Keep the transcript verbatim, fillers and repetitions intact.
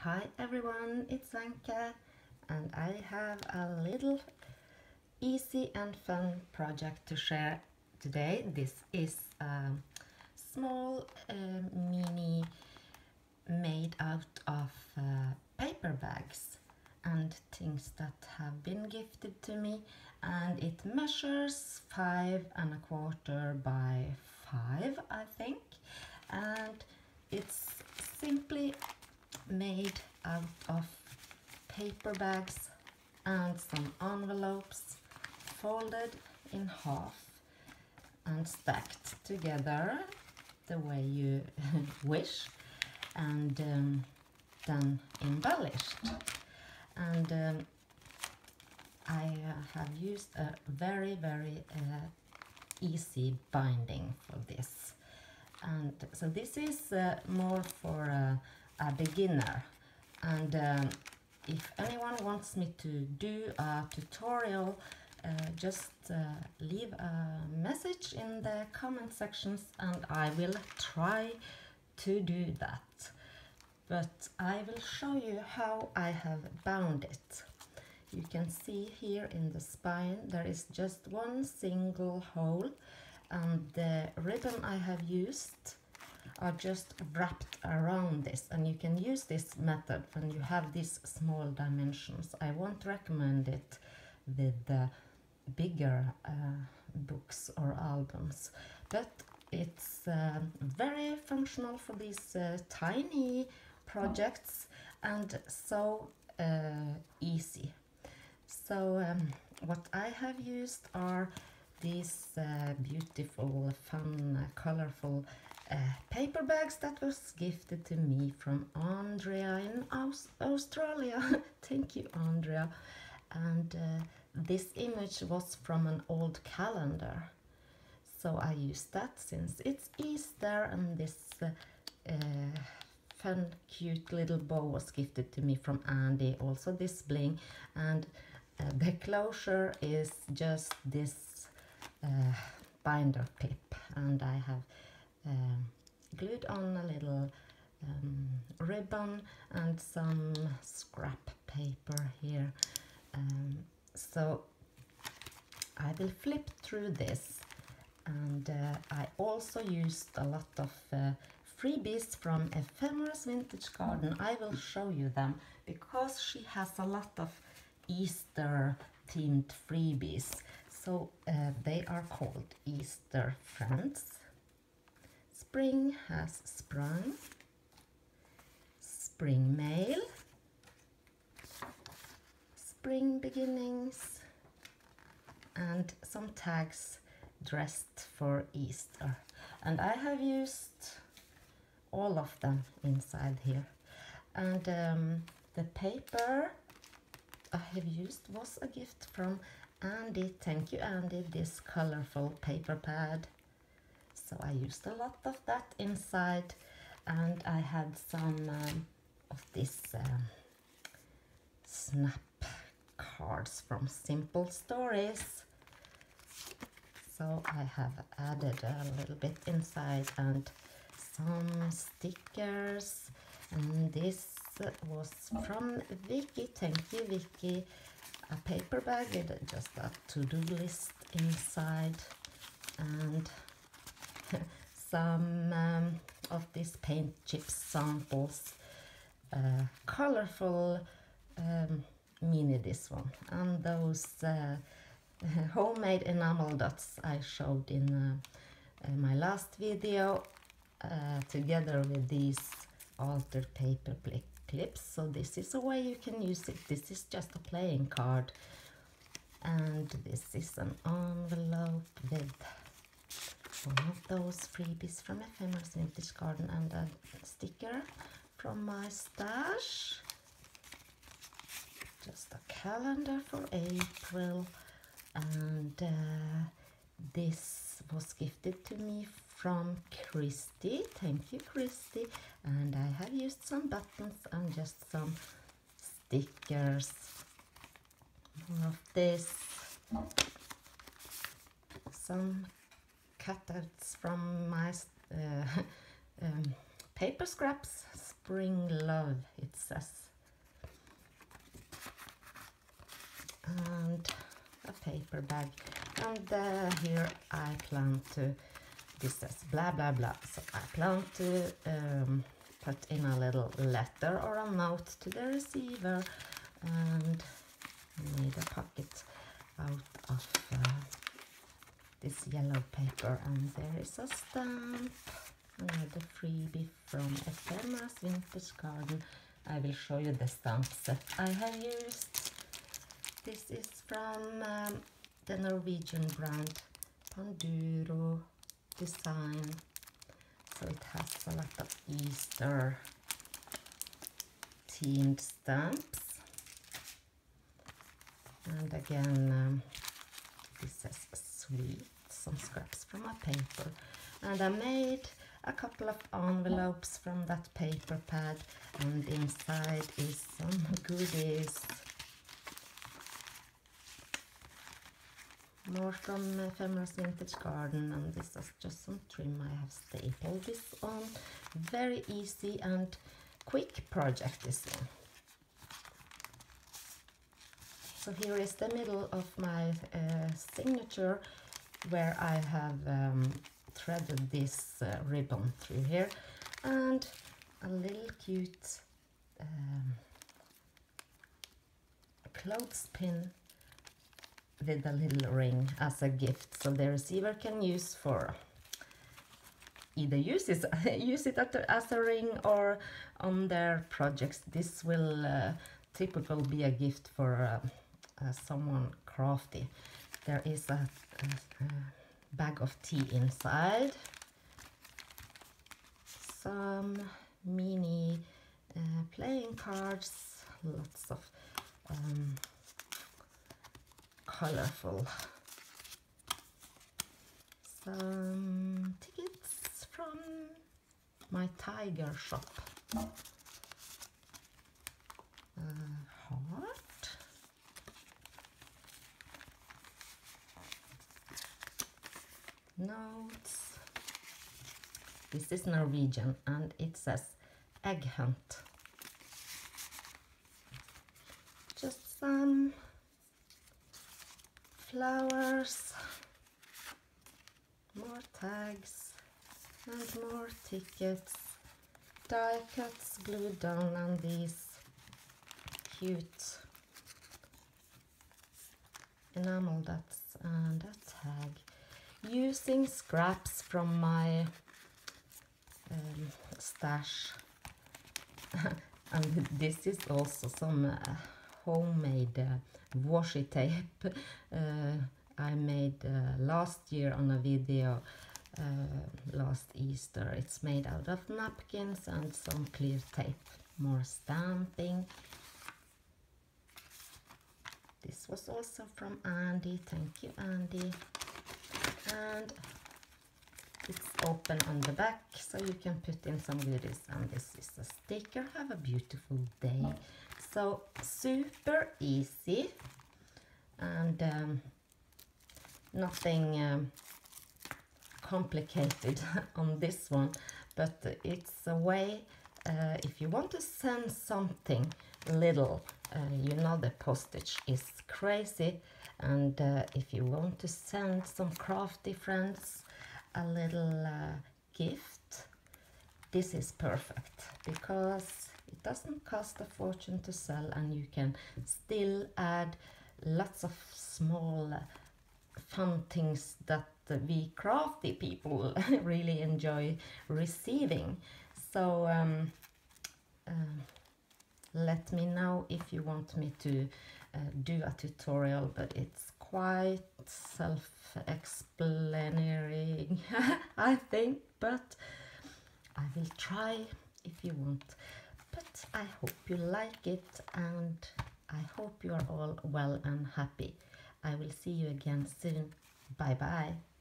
Hi everyone, it's Anka and I have a little easy and fun project to share today. This is a small uh, mini made out of uh, paper bags and things that have been gifted to me, and it measures five and a quarter by five, I think, and it's simply made out of paper bags and some envelopes folded in half and stacked together the way you wish, and um, then embellished. And um, I uh, have used a very very uh, easy binding for this, and so this is uh, more for uh, a beginner, and um, if anyone wants me to do a tutorial, uh, just uh, leave a message in the comment sections and I will try to do that. But I will show you how I have bound it. You can see here in the spine there is just one single hole, and the ribbon I have used are just wrapped around this, and you can use this method when you have these small dimensions. I won't recommend it with the bigger uh, books or albums, but it's uh, very functional for these uh, tiny projects and so uh, easy. So um, what I have used are these uh, beautiful, fun, uh, colorful uh, paper bags that was gifted to me from Andrea in Aus Australia. Thank you, Andrea. And uh, this image was from an old calendar, so I used that since it's Easter, and this uh, uh, fun cute little bow was gifted to me from Andy, also this bling, and uh, the closure is just this uh, binder clip, and I have um, glued on a little um, ribbon and some scrap paper here. Um, so I will flip through this, and uh, I also used a lot of uh, freebies from Ephemera's Vintage Garden. I will show you them because she has a lot of Easter themed freebies. So uh, they are called Easter Friends. Spring has sprung, Spring Mail, Spring Beginnings, and some tags dressed for Easter. And I have used all of them inside here. And um, the paper I have used was a gift from Andy. Thank you, Andy, this colorful paper pad. So I used a lot of that inside, and I had some um, of this um, snap cards from Simple Stories. So I have added a little bit inside and some stickers, and this was from Vicky. Thank you, Vicky. A paper bag with just a to-do list inside, and some um, of these paint chip samples, uh, colorful um, mini this one, and those uh, homemade enamel dots I showed in uh, uh, my last video, uh, together with these altered paper clips. So this is a way you can use it. This is just a playing card, and this is an envelope with one of those freebies from Ephemera's Vintage Garden and a sticker from my stash. Just a calendar for April, and uh, this was gifted to me from Christy. Thank you, Christy. And I have used some buttons and just some stickers. More of this. Some cutouts from my uh, um, paper scraps, spring love, it says. And a paper bag, and uh, here I plan to, this says blah blah blah, so I plan to um, put in a little letter or a note to the receiver, and I need a pocket out of uh, this yellow paper, and there is a stamp, another freebie from Ephemera's Vintage Garden. I will show you the stamps that I have used. This is from um, the Norwegian brand Panduro Design, so it has a lot of Easter themed stamps. And again, um, this says sweet, some scraps from a paper. And I made a couple of envelopes from that paper pad, and inside is some goodies. More from Ephemera's Vintage Garden, and this is just some trim I have stapled this on. Very easy and quick project, this one. So here is the middle of my uh, signature, where I have um, threaded this uh, ribbon through here, and a little cute um, clothespin with a little ring as a gift, so the receiver can use for either use it, use it as a ring or on their projects. This will uh, typically be a gift for uh, uh, someone crafty. There is a, a, a bag of tea inside, some mini uh, playing cards, lots of um, colorful, some tickets from my tiger shop, a heart, notes. This is Norwegian and it says egg hunt. Just some flowers, more tags and more tickets, die cuts glued down on these cute enamel dots, and a tag using scraps from my um, stash. And this is also some uh, homemade uh, washi tape uh, I made uh, last year on a video uh, last Easter. It's made out of napkins and some clear tape, more stamping. This was also from Andy, thank you Andy. And it's open on the back, so you can put in some goodies, and this is a sticker. Have a beautiful day. So super easy, and um, nothing um, complicated on this one, but it's a way uh, if you want to send something little, uh, you know the postage is crazy, and uh, if you want to send some crafty friends a little uh, gift, this is perfect, because it doesn't cost a fortune to sell, and you can still add lots of small uh, fun things that we crafty people really enjoy receiving. So um, uh, let me know if you want me to uh, do a tutorial, but it's quite self-explanatory I think, but I will try if you want. But I hope you like it, and I hope you are all well and happy. I will see you again soon. Bye bye.